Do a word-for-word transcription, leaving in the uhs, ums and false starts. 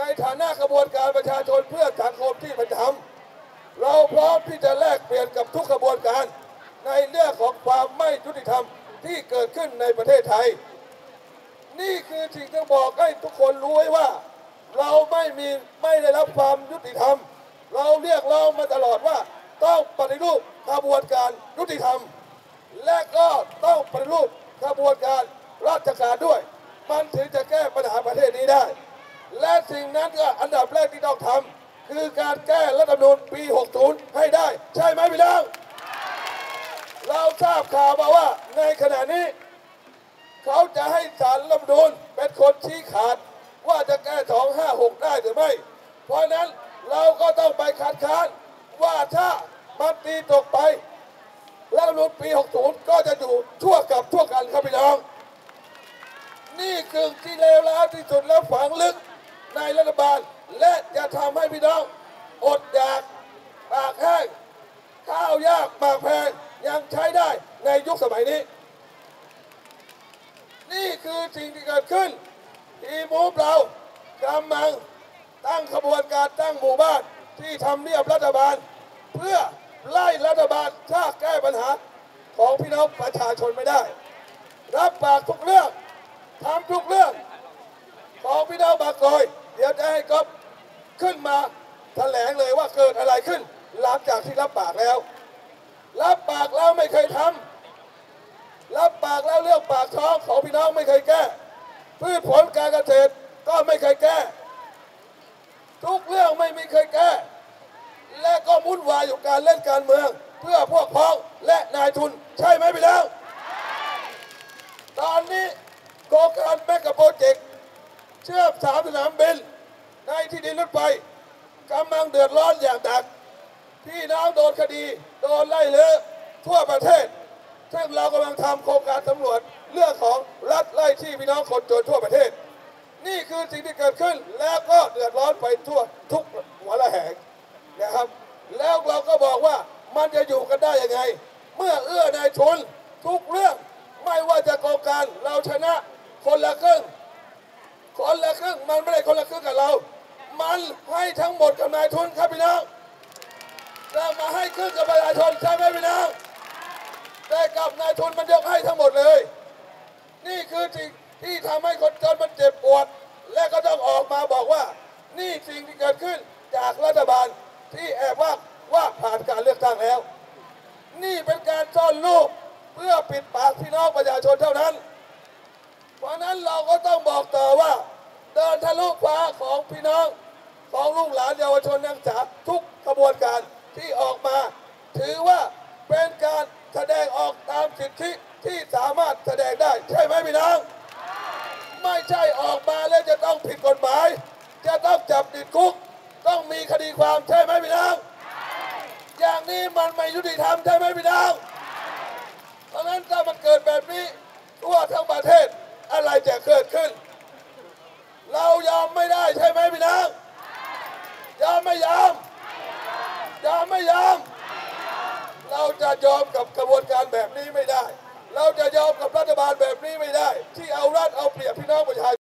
ในฐานะกระบวนการประชาชนเพื่อสังคมที่เป็นธรรมเราพร้อมที่จะแลกเปลี่ยนกับทุกกระบวนการในเรื่องของความไม่ยุติธรรมที่เกิดขึ้นในประเทศไทยนี่คือสิ่งที่บอกให้ทุกคนรู้ไว้ว่าเราไม่มีไม่ได้รับความยุติธรรมเราเรียกร้องมาตลอดว่าต้องปฏิรูปกระบวนการยุติธรรมและก็ต้องปฏิรูปกระบวนการราชการด้วยมันถึงจะแก้ปัญหาประเทศนี้ได้และสิ่งนั้นก็อันดับแรกที่ต้องทำคือการแก้รัฐธรรมนูญปี หกสิบ ให้ได้ใช่ไหมพี่น้องเราทราบข่าวมาว่าในขณะนี้เขาจะให้ศาลรัฐธรรมนูญเป็นคนชี้ขาดว่าจะแก้สองห้าหกได้หรือไม่เพราะนั้นเราก็ต้องไปคัดค้านว่าถ้ามันตีตกไปรัฐธรรมนูญปี หกสิบ ก็จะอยู่ทั่วกับทั่วกันครับพี่น้องนี่คือที่เลวร้ายที่สุดแล้วฝังลึกในรัฐบาลและจะทำให้พี่น้องอดอยากปากแห้งข้าวยากหมากแพงยังใช้ได้ในยุคสมัยนี้นี่คือสิ่งที่เกิดขึ้นทีมมูฟเรากำลังตั้งขบวนการตั้งหมู่บ้านที่ทำเนียบรัฐบาลเพื่อไล่รัฐบาลถ้าแก้ปัญหาของพี่น้องประชาชนไม่ได้รับปากทุกเรื่องทำทุกเรื่องของพี่น้องบางกอยเดี๋ยวจะให้ก๊อฟขึ้นมาแถลงเลยว่าเกิดอะไรขึ้นหลังจากที่รับปากแล้วรับปากแล้วไม่เคยทำรับปากแล้วเรื่องปากท้องของพี่น้องไม่เคยแก้พืชผลการเกษตรก็ไม่เคยแก้ทุกเรื่องไม่มีเคยแก้และก็วุ่นวายอยู่การเล่นการเมืองเพื่อพวกพ้องและนายทุนใช่ไหมพี่น้องตอนนี้โครงการแมกกะโปรเจกต์เชื่อมสามสนามบินในที่ดินรถไฟกำลังเดือดร้อนอย่างหนักพี่น้องโดนคดีโดนไล่เละทั่วประเทศซึ่งเรากำลังทำโครงการสำรวจเรื่องของรัฐไล่ที่พี่น้องคนจนทั่วประเทศนี่คือสิ่งที่เกิดขึ้นแล้วก็เดือดร้อนไปทั่วทุกหัวระแหงนะครับแล้วเราก็บอกว่ามันจะอยู่กันได้ยังไงเมื่อเอื้อนายทุนทุกเรื่องไม่ว่าจะโครงการเราชนะคนละครึ่งคนละครึ่งมันไม่ได้คนละครึ่งกับเรามันให้ทั้งหมดกับนายทุนครับพี่น้องเรามาให้ครึ่งกับประชาชนใช่ไหมพี่น้องแต่กับนายทุนมันยกให้ทั้งหมดเลยนี่คือสิ่งที่ทำให้คนจนมันเจ็บปวดและก็ต้องออกมาบอกว่านี่สิ่งที่เกิดขึ้นจากรัฐบาลที่แอบว่าว่าผ่านการเลือกตั้งแล้วนี่เป็นการซ่อนรูปเพื่อปิดปากพี่น้องประชาชนเท่านั้นเพราะนั้นเราก็ต้องบอกต่อว่าเดินทะลุฟ้าของพี่น้องของลูกหลานเยาวชนนักศึกษาทุกกระบวนการที่ออกมาถือว่าเป็นการแสดงออกตามสิทธิที่สามารถแสดงได้ใช่ไหมพี่น้องไม่ใช่ออกมาแล้วจะต้องผิดกฎหมายจะต้องจับติดคุกต้องมีคดีความใช่ไหมพี่น้องอย่างนี้มันไม่ยุติธรรมใช่ไหมพี่น้องเพราะนั้นถ้ามันเกิดแบบนี้ทั่วทั้งประเทศอะไรจะเกิดขึ้นเรายอมไม่ได้ใช่ไหมพี่น้องยอมไม่ยอมยอมไม่ยอมเราจะยอมกับกระบวนการแบบนี้ไม่ได้เราจะยอมกับรัฐบาลแบบนี้ไม่ได้ที่เอารัฐเอาเปรียบพี่น้องประชาชน